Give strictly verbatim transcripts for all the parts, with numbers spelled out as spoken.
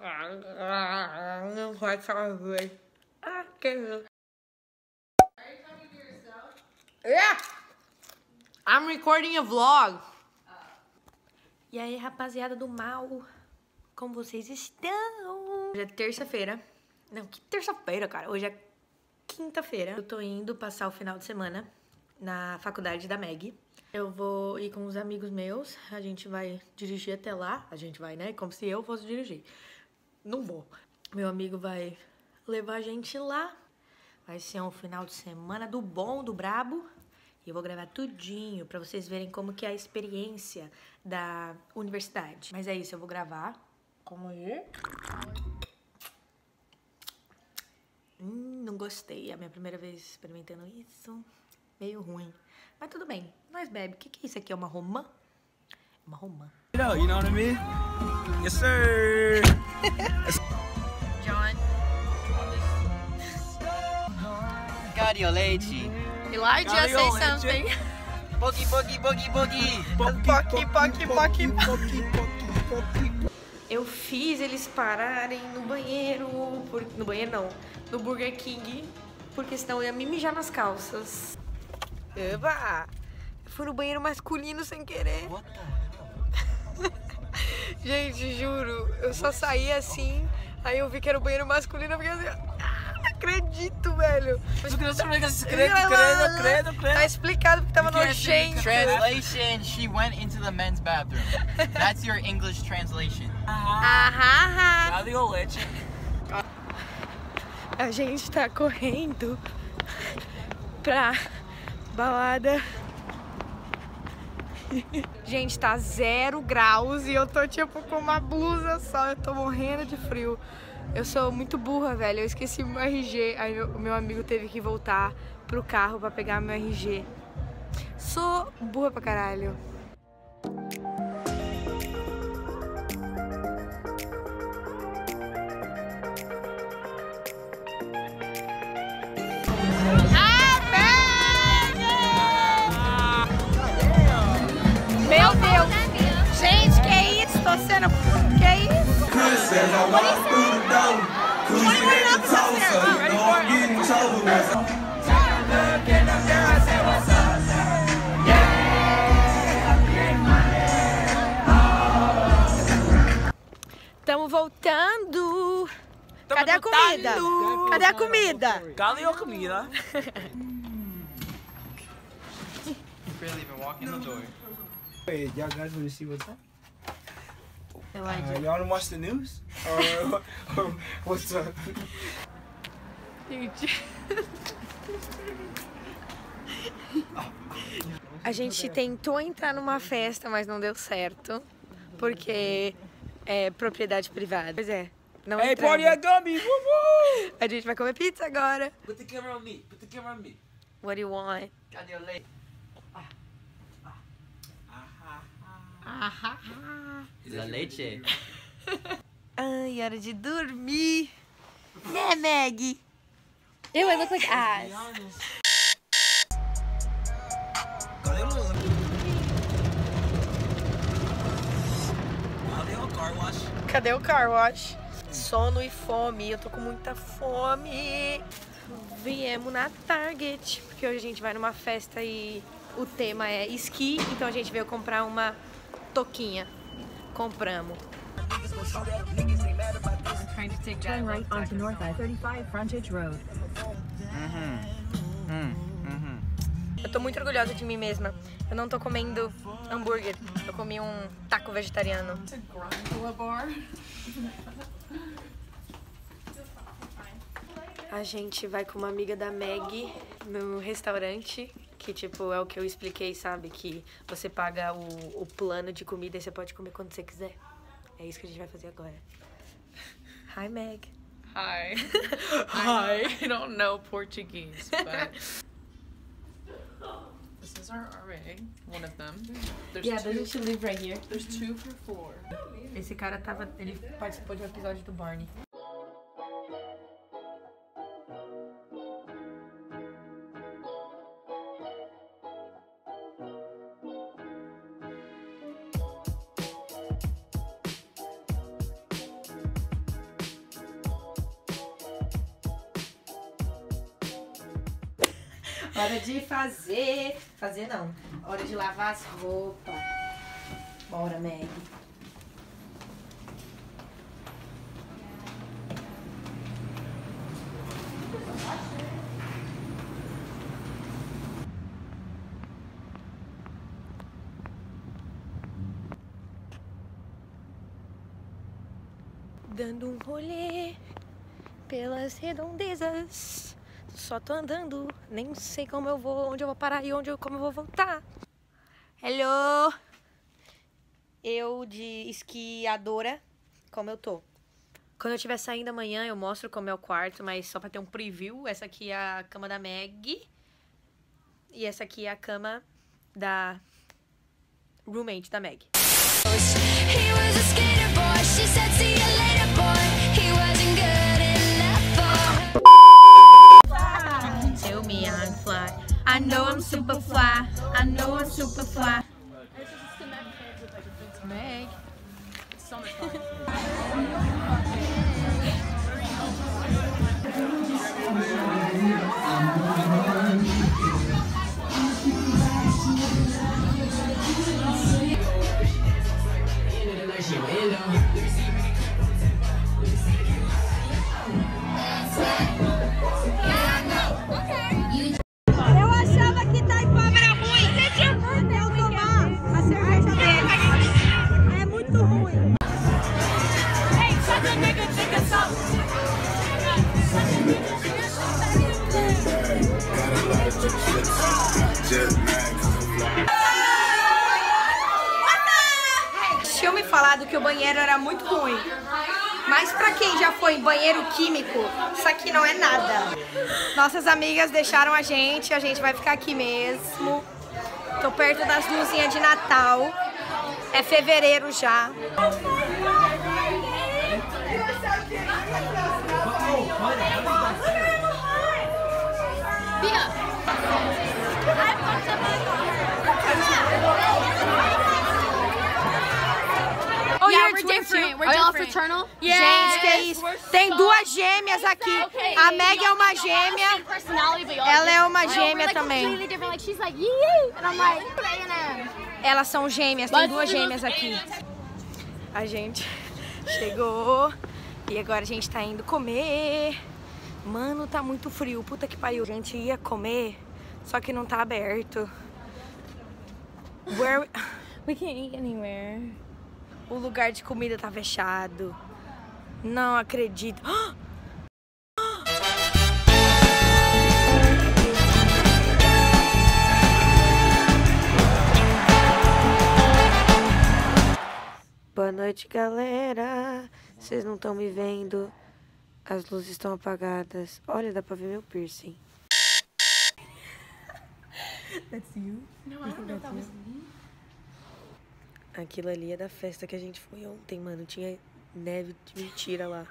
Não vai fazer. Ah, que... Yeah! I'm recording a vlog. E aí, rapaziada do mal, como vocês estão? Hoje é terça-feira. Não, que terça-feira, cara? Hoje é quinta-feira. Eu tô indo passar o final de semana na faculdade da Meg. Eu vou ir com os amigos meus. A gente vai dirigir até lá. A gente vai, né? Como se eu fosse dirigir. Não vou. Meu amigo vai levar a gente lá. Vai ser um final de semana do bom, do brabo. E eu vou gravar tudinho pra vocês verem como que é a experiência da universidade. Mas é isso, eu vou gravar. Como é? Hum, não gostei. É a minha primeira vez experimentando isso. Meio ruim. Mas tudo bem. Nós bebe. O que que é isso aqui? É uma romã? É uma romã. You know, you know what I mean? Yes, sir. John. Cario leite. Elijah, say something. Boogie, boogie, boogie, boogie. Poque, poque, poque, poque. Eu fiz eles pararem no banheiro, por... no banheiro não, no Burger King, porque senão eu ia me mijar nas calças. Eba! Eu fui no banheiro masculino sem querer. Gente, juro, eu só saí assim, aí eu vi que era o banheiro masculino, eu fiquei assim, ah, não acredito, velho. Credo, credo, credo. Tá explicado porque tava nojento. Translation, she went into the men's bathroom. That's your English translation. Aham. Cario leite. A gente tá correndo pra balada. Gente, tá zero graus e eu tô tipo com uma blusa só, eu tô morrendo de frio. Eu sou muito burra, velho, eu esqueci meu R G, aí o meu amigo teve que voltar pro carro pra pegar meu R G. Sou burra pra caralho. Meu Deus! Gente, que isso? Tô sendo... Que isso? Tamo voltando! Cadê a comida? Cadê a comida? Cadê a comida? Barely even walking the door. Hey, y'all guys want to see what's up? Uh, Elijah. y'all want to watch the news? Or, or what's up? Gente. A gente tentou entrar numa festa, mas não deu certo. Porque é propriedade privada. Pois é. Não Hey, entramos. party at Gumby! Woo woo! A gente vai comer pizza agora. Put the camera on me. Put the camera on me. What do you want? Cario leite. Ah, La leche. ai, hora de dormir. Né, Meg? Eu, I look like ass. Cadê o car wash? Cadê o car wash? Sono e fome. Eu tô com muita fome. Viemos na Target, porque hoje a gente vai numa festa e o tema é esqui, então a gente veio comprar uma toquinha. Compramos. Turn right onto North I thirty-five Frontage Road. Eu tô muito orgulhosa de mim mesma. Eu não tô comendo hambúrguer. Eu comi um taco vegetariano. A gente vai com uma amiga da Meg no restaurante, que tipo é o que eu expliquei, sabe? Que você paga o, o plano de comida e você pode comer quando você quiser. É isso que a gente vai fazer agora. Hi, Meg. Hi. Hi. I don't know Portuguese, but this is our R A, one of them. There's Yeah, two. doesn't you live right here? There's two per floor. Esse cara tava, ele participou de um episódio do Barney. Hora de fazer... Fazer não. Hora de lavar as roupas. Bora, Meg. Dando um rolê pelas redondezas. Só tô andando, nem sei como eu vou, onde eu vou parar e onde eu, como eu vou voltar. Hello! Eu de esquiadora, como eu tô. Quando eu estiver saindo amanhã, eu mostro como é o quarto, mas só pra ter um preview. Essa aqui é a cama da Meg. E essa aqui é a cama da roommate da Meg. He was a skater boy. She said, see you later, boy. He wasn't good enough for her. Tell me I'm fly. I know I'm super fly. I know I'm super fly. Meg. It's so much fun. Eu achava que Itaipava era ruim. Você tinha muito eu tomar a cerveja dele. É muito ruim. Tinha me falado que o banheiro era muito ruim. Mas pra quem já foi em banheiro químico, isso aqui não é nada. Nossas amigas deixaram a gente, a gente vai ficar aqui mesmo. Tô perto das luzinhas de Natal. É fevereiro já. Oh, Yeah, you're we're twins different. too? We're Are y'all different. fraternal? Yes. Gente, que isso? Tem duas gêmeas aqui. Okay, A Meg é uma gêmea. Ela é uma gêmea também. Like, she's like, yee yee. And I'm like, A and M. Elas são gêmeas, tem duas gêmeas aqui. A gente chegou e agora a gente tá indo comer. Mano, tá muito frio, puta que pariu. A gente ia comer, só que não tá aberto. Where... We can't eat anywhere. O lugar de comida tá fechado. Não acredito. Boa noite, galera. Vocês não estão me vendo. As luzes estão apagadas. Olha, dá pra ver meu piercing. That's you? No, I don't know if that was me. Aquilo ali é da festa que a gente foi ontem, mano. Tinha neve de mentira lá.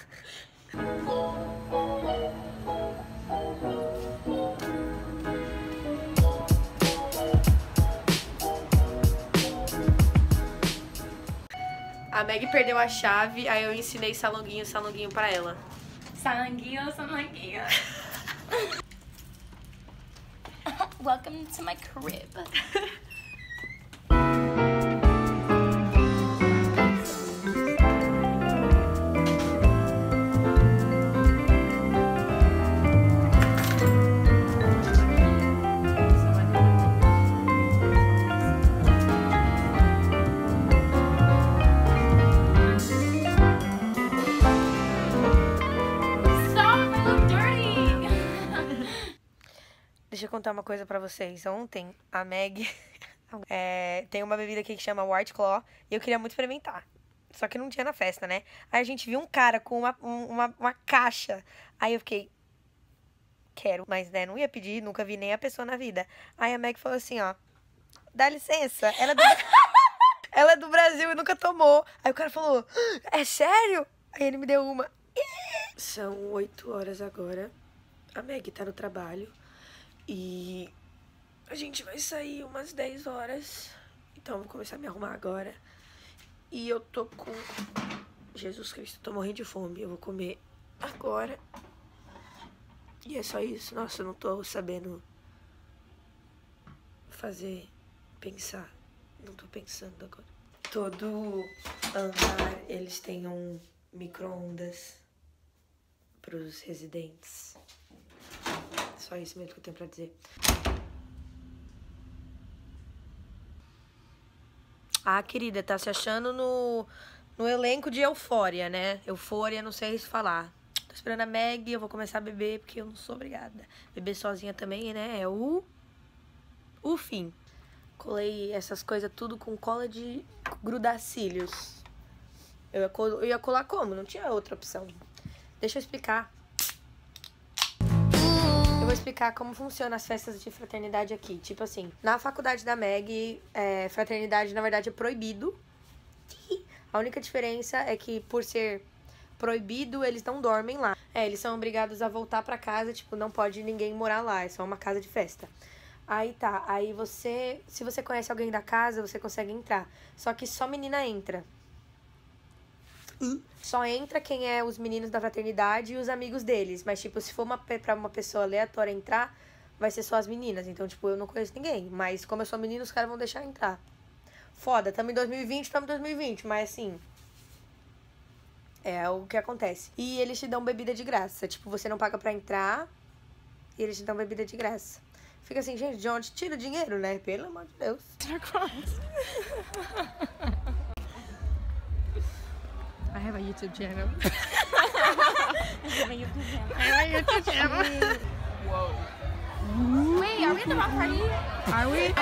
A Meg perdeu a chave, aí eu ensinei salonguinho, salonguinho pra ela. Salanguinho, salanguinho. Welcome to my crib. Deixa eu contar uma coisa pra vocês. Ontem, a Meg é, tem uma bebida aqui que chama White Claw e eu queria muito experimentar. Só que não tinha na festa, né? Aí a gente viu um cara com uma, uma, uma caixa. Aí eu fiquei, quero. Mas, né, não ia pedir, nunca vi nem a pessoa na vida. Aí a Meg falou assim, ó, dá licença, ela é do, ela é do Brasil e nunca tomou. Aí o cara falou, é sério? Aí ele me deu uma. São oito horas agora. A Meg tá no trabalho. E a gente vai sair umas dez horas. Então eu vou começar a me arrumar agora. E eu tô com... Jesus Cristo, tô morrendo de fome. Eu vou comer agora. E é só isso. Nossa, eu não tô sabendo fazer pensar. Não tô pensando agora. Todo andar, eles têm um micro-ondas pros residentes. Só isso mesmo que eu tenho pra dizer. Ah, querida, tá se achando no, no elenco de Eufória, né? Eufória, não sei se falar. Tô esperando a Meg, eu vou começar a beber, porque eu não sou obrigada. Beber sozinha também, né? É o... o fim. Colei essas coisas tudo com cola de grudar cílios. Eu ia, col eu ia colar como? Não tinha outra opção. Deixa eu explicar. Eu vou explicar como funciona as festas de fraternidade aqui. Tipo assim, na faculdade da Meg, é, fraternidade na verdade é proibido. A única diferença é que por ser proibido, eles não dormem lá. É, eles são obrigados a voltar pra casa, tipo, não pode ninguém morar lá, é só uma casa de festa. Aí tá, aí você, se você conhece alguém da casa, você consegue entrar. Só que só menina entra. Só entra quem é os meninos da fraternidade e os amigos deles. Mas, tipo, se for uma, pra uma pessoa aleatória entrar, vai ser só as meninas. Então, tipo, eu não conheço ninguém. Mas como eu sou menina, os caras vão deixar entrar. Foda, tamo em dois mil e vinte, tamo em dois mil e vinte. Mas, assim, é o que acontece. E eles te dão bebida de graça. Tipo, você não paga pra entrar e eles te dão bebida de graça. Fica assim, gente, de onde tira o dinheiro, né? Pelo amor de Deus. I have a YouTube channel. I have a YouTube channel. I have a YouTube channel. Whoa. Wait, are we at the wrong party? Are we?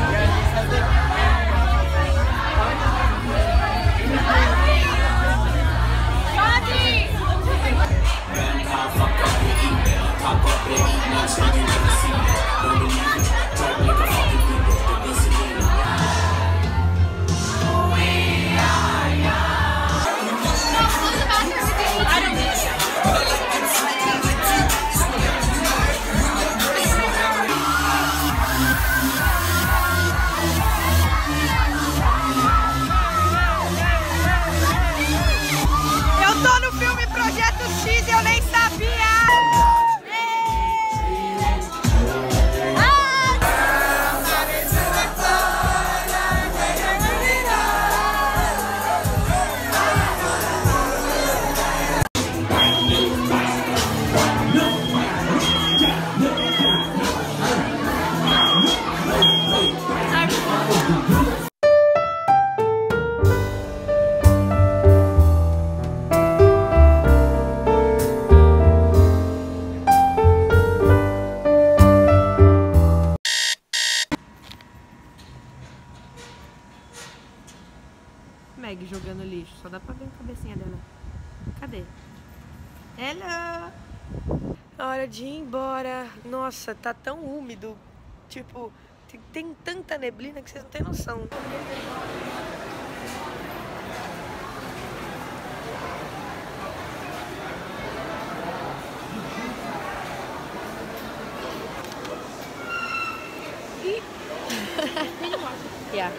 Eu tô no filme Projeto X e eu nem sabia! Meg jogando lixo, só dá pra ver a cabecinha dela. Cadê? Hello! Hora de ir embora. Nossa, tá tão úmido. Tipo, tem, tem tanta neblina que vocês não têm noção. Yeah.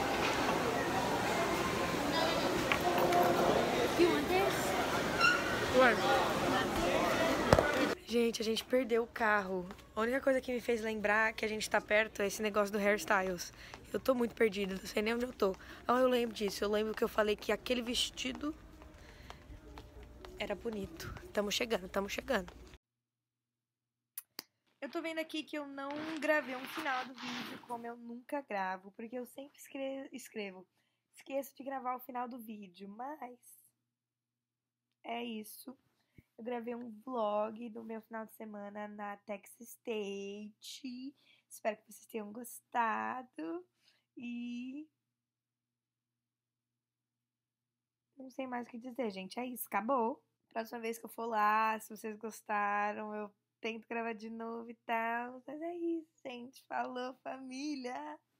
Gente, a gente perdeu o carro. A única coisa que me fez lembrar que a gente tá perto é esse negócio do hairstyles. Eu tô muito perdida, não sei nem onde eu tô. Ah, eu lembro disso. Eu lembro que eu falei que aquele vestido era bonito. Tamo chegando, tamo chegando. Eu tô vendo aqui que eu não gravei um final do vídeo como eu nunca gravo, porque eu sempre escrevo, escrevo. Esqueço de gravar o final do vídeo, mas é isso. Eu gravei um vlog do meu final de semana na Texas State. Espero que vocês tenham gostado. E não sei mais o que dizer, gente. É isso, acabou. Próxima vez que eu for lá, se vocês gostaram, eu tento gravar de novo e tal. Mas é isso, gente. Falou, família!